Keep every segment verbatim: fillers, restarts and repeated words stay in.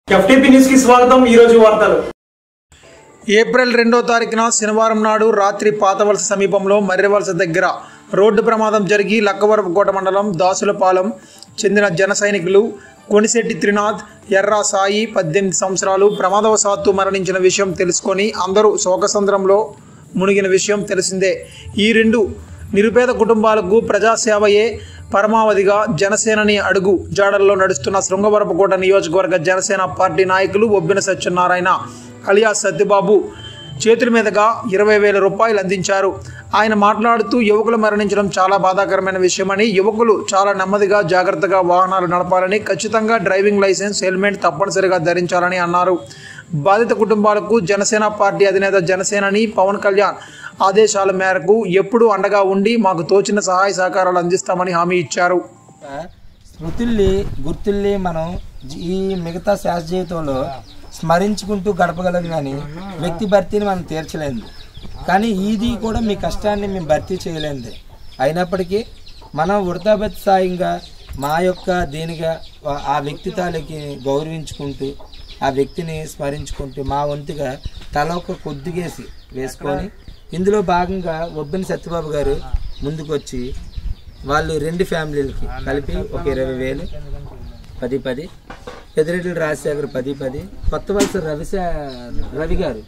FTP news కి స్వాగతం। ఈ రోజు వార్తలు। ఏప్రిల్ రెండో తారీఖున శనివారం నాడు రాత్రి పాతవలస సమీపంలో మర్రివలస దగ్గర రోడ్డు ప్రమాదం జరిగి లక్కవరపుకోట మండలం దాసులపాలెం చెందిన జన సైనికులు కొనిశెట్టి త్రినాథ్ ఎర్రా సాయి పద్దెనిమిది సంవత్సరాలు ప్రమాదవశాత్తు మరణించిన విషయం తెలుసుకొని అందరూ శోకసంద్రంలో మునిగిన విషయం తెలిసిందే। ఈ రెండు నిరుపేద కుటుంబాలకు ప్రజాసేవయే పరమావధిగా జనసేనని అడుగు జాడల్లో నడుస్తున్న శృంగవరపుకోట నియోజకవర్గ జనసేన పార్టీ నాయకులు ఒబ్బిన సత్యనారాయణ అలియా సత్యబాబు చేతుల మీదుగా ఇరవై వేల రూపాయలు అందించారు। ఆయన మాట్లాడుతూ యువకులు మరణించడం చాలా బాధాకరమైన విషయమని, యువకులు చాలా నెమ్మదిగా జాగ్రత్తగా వాహనాలు నడపాలని, ఖచ్చితంగా డ్రైవింగ్ లైసెన్స్ హెల్మెట్ తప్పనిసరిగా ధరించాలని అన్నారు। బాధిత కుటుంబాలకు జనసేన పార్టీ అధినేత జనసేనని పవన్ కళ్యాణ్ ఆదేశాల మేరకు ఎప్పుడూ అండగా ఉండి మాకు తోచిన సహాయ సహకారాలు అందిస్తామని హామీ ఇచ్చారు। స్మృతుల్ని గుర్తుల్ని మనం ఈ మిగతా శాస్త్ర జీవితంలో స్మరించుకుంటూ గడపగలం, కానీ వ్యక్తి భర్తీని మనం తీర్చలేదు, కానీ ఇది కూడా మీ కష్టాన్ని మేము భర్తీ చేయలేదు। అయినప్పటికీ మనం వృతాభత సాయంగా మా యొక్క దీనిగా ఆ వ్యక్తి తాలూకి గౌరవించుకుంటూ ఆ వ్యక్తిని స్మరించుకుంటూ మా వంతుగా తల ఒక కొద్దిగేసి వేసుకొని ఇందులో భాగంగా ఒబ్బిన సత్యబాబు గారు ముందుకు వచ్చి వాళ్ళు రెండు ఫ్యామిలీలకి కలిపి ఒక ఇరవై వేలు పది పది పెద్దిరెడ్డి రాజశేఖర్ పది పది కొత్త వలస రవి రవి గారు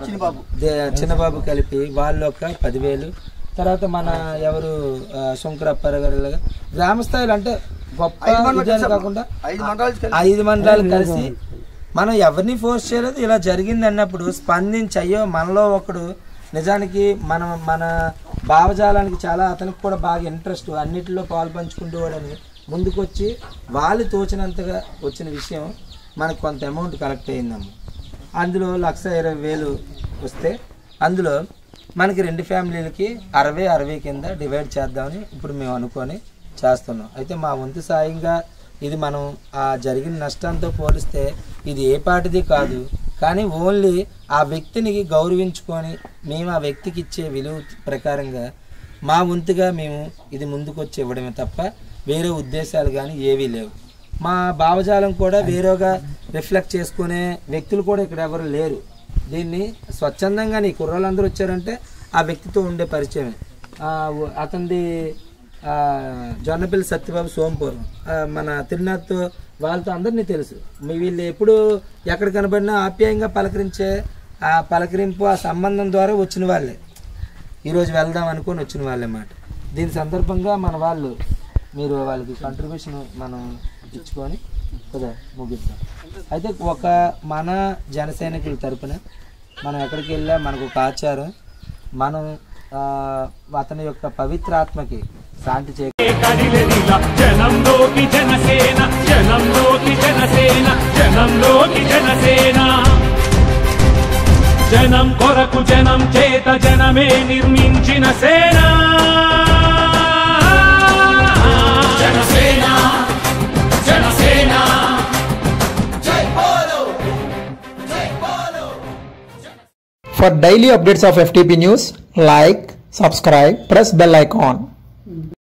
చిన్నబాబు కలిపి వాళ్ళు ఒక పదివేలు, తర్వాత మన ఎవరు శంకరప్ప గారు గ్రామ స్థాయిలో అంటే గొప్ప కాకుండా ఐదు మండలాలు కలిసి మనం ఎవరిని ఫోర్స్ చేయలేదు, ఇలా జరిగింది అన్నప్పుడు స్పందించి అయ్యో మనలో ఒకడు నిజానికి మన మన భావజాలానికి చాలా అతనికి కూడా బాగా ఇంట్రెస్ట్ అన్నిటిలో పాలు పంచుకుంటూవాడని ముందుకొచ్చి వాళ్ళు తోచినంతగా వచ్చిన విషయం మనకు కొంత అమౌంట్ కలెక్ట్ అయిందమ్మ। అందులో లక్ష ఇరవై వేలు వస్తే అందులో మనకి రెండు ఫ్యామిలీలకి అరవై అరవై కింద డివైడ్ చేద్దామని ఇప్పుడు మేము అనుకొని చేస్తున్నాం। అయితే మా వంతు సాయంగా ఇది మనం ఆ జరిగిన నష్టంతో పోలిస్తే ఇది ఏ పాటిది కాదు, కానీ ఓన్లీ ఆ వ్యక్తిని గౌరవించుకొని మేము ఆ వ్యక్తికి ఇచ్చే విలువ ప్రకారంగా మా వంతుగా మేము ఇది ముందుకొచ్చి ఇవ్వడమే తప్ప వేరే ఉద్దేశాలు కానీ ఏవీ లేవు। మా భావజాలం కూడా వేరేగా రిఫ్లెక్ట్ చేసుకునే వ్యక్తులు కూడా ఇక్కడ ఎవరు లేరు। దీన్ని స్వచ్ఛందంగా నీ కుర్రాళ్ళందరూ వచ్చారంటే ఆ వ్యక్తితో ఉండే పరిచయమే। అతనిది జొన్నపల్లి సత్యబాబు సోంపూర్ మన తిరునాథ్తో వాళ్ళతో అందరినీ తెలుసు। మీ వీళ్ళు ఎప్పుడు ఎక్కడ కనబడినా ఆప్యాయంగా పలకరించే ఆ పలకరింపు ఆ సంబంధం ద్వారా వచ్చిన వాళ్ళే, ఈరోజు వెళ్దాం అనుకొని వచ్చిన వాళ్ళే మాట। దీని సందర్భంగా మన వాళ్ళు మీరు వాళ్ళకి కంట్రిబ్యూషన్ మనం ఇచ్చుకొని కదా ముగిద్దాం। అయితే ఒక మన జన సైనికుల తరపున మనం ఎక్కడికి వెళ్ళా మనకు ఒక ఆచారం, మనం అతని యొక్క పవిత్ర ఆత్మకి శాంతి జనంలోకి జనసేన జనంలోకి జనసేన జనంలోకి జనసేన జనం కొరకు జనం చేత జనమే నిర్మించిన సేన జనసేన జనసేన జై బోలో జై బోలో। For daily updates of F T P news, like, subscribe, press bell icon.